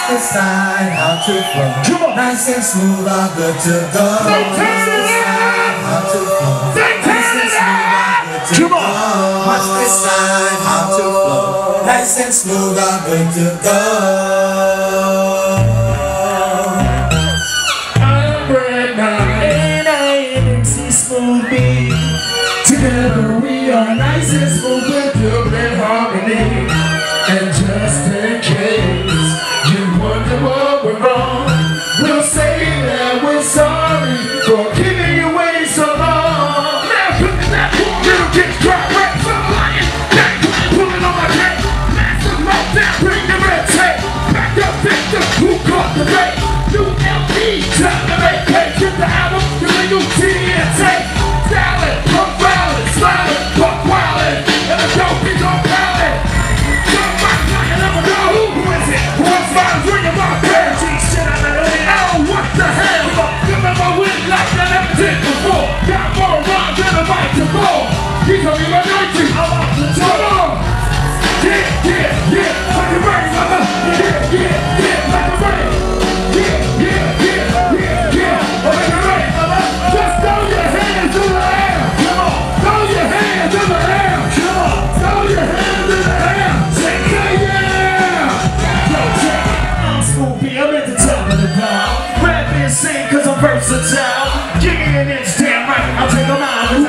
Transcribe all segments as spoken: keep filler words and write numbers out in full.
decide how to flow. Come on. Nice and smooth, all good to go. Say Decide how to flow. Say Nice and smooth, all good to Come go. on. Must decide how to flow. Nice and smooth, all good to go. I'm Brad Knight and I am M C Smooth B. Together we are nice and smooth with Dublin harmony. And just in case you wonder what we're wrong, we'll say that we're sorry for keeping you waiting so long. Now put that little kid cry right from the lion. Now pulling on my neck. Massive meltdown, bring the red tape. Back up victim who caught the bait. New L P, time to make pay. Get the album, the legal T and tape. Stylin', pump violin, smiling, buck wildin', and the dope is on pallet. Oh, what the hell? Remember we like that never did before. Got more rhymes than a right to ball. He told me my nineteen, I'm off the top. Yeah, yeah, yeah, like a rain, mother. Yeah, yeah, yeah, like a rain. Yeah, yeah, yeah, yeah, yeah, like a rain, mother. Just throw your hands in the air. Come on, throw your hands in the air. Come on, throw your hands in the air. Say, say yeah. Yo, check it. I'm Smooth B, I'm at the top of the pile. Rap and sing cause I'm versatile. Give me an inch, damn right, I'll take them out. This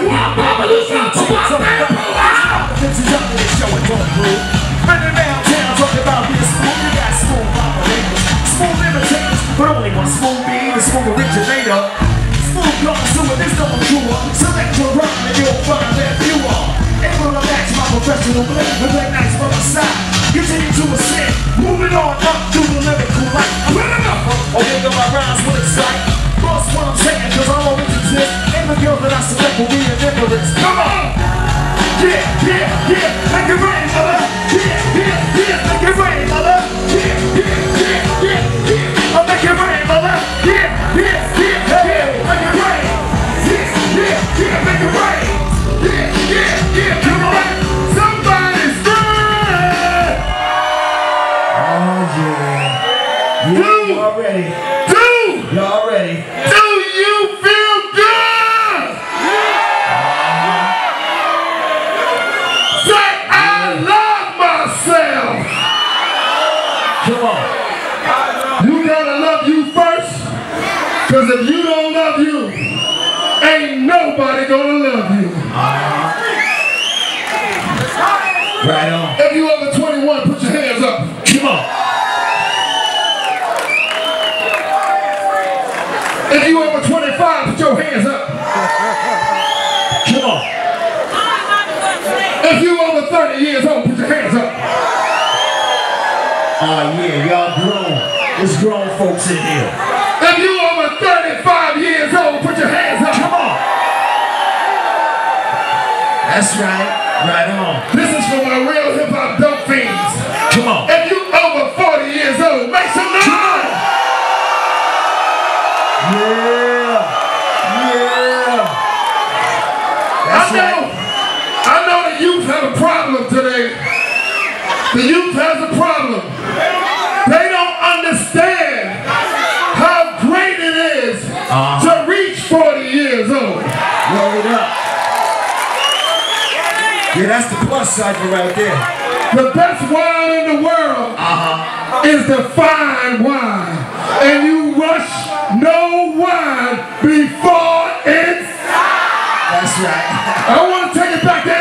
is up to the show and don't move. Running downtown talking about this smooth. You got smooth operators, smooth imitators, but only one Smooth B, the smooth originator. Smooth guns doing this double cure. Select your rhyme and you'll find that you are able to match my professional blend with that nice from the side. Continue to ascend, moving on up through the lyrical light. I'm running up, oh, think of my rhymes will excite. Boss what I'm saying, cause I'm always exist. And the girl that I select will be an empress. Come on! Yeah, yeah, yeah, make it rain, mother. Yeah, yeah, yeah, make it rain, mother. Yeah, yeah, yeah, yeah, yeah, I'll make it rain, mother. Yeah, yeah, yeah, yeah, make it rain. Yeah, yeah, yeah, make it rain. Yeah, yeah, yeah, come on. Somebody's good. Oh yeah. Yeah, y'all ready? Do y'all ready? Do you feel good? Uh-huh. Say I love myself. Come on. You gotta love you first, cause if you don't love you, ain't nobody gonna love you. Uh-huh. Right on. If you over twenty-one, put your hands up. Come on. If you over twenty-five, put your hands up. Come on. If you over thirty years old, put your hands up. Oh yeah, y'all grown. There's grown folks in here. If you over thirty-five years old, put your hands up. Come on. That's right. Right on. This is for my real hip hop dope fiends. Come on. If you over forty years old, make some noise. Come on. Yeah. Yeah. That's I know. Right. I know the youth have a problem today. The youth has a problem. They don't understand how great it is uh-huh. to reach forty years old. Roll it up. Yeah, that's the plus cipher right there. The best wine in the world uh-huh. is the fine wine. And you rush no wine before it's... That's right. I want to take it back there.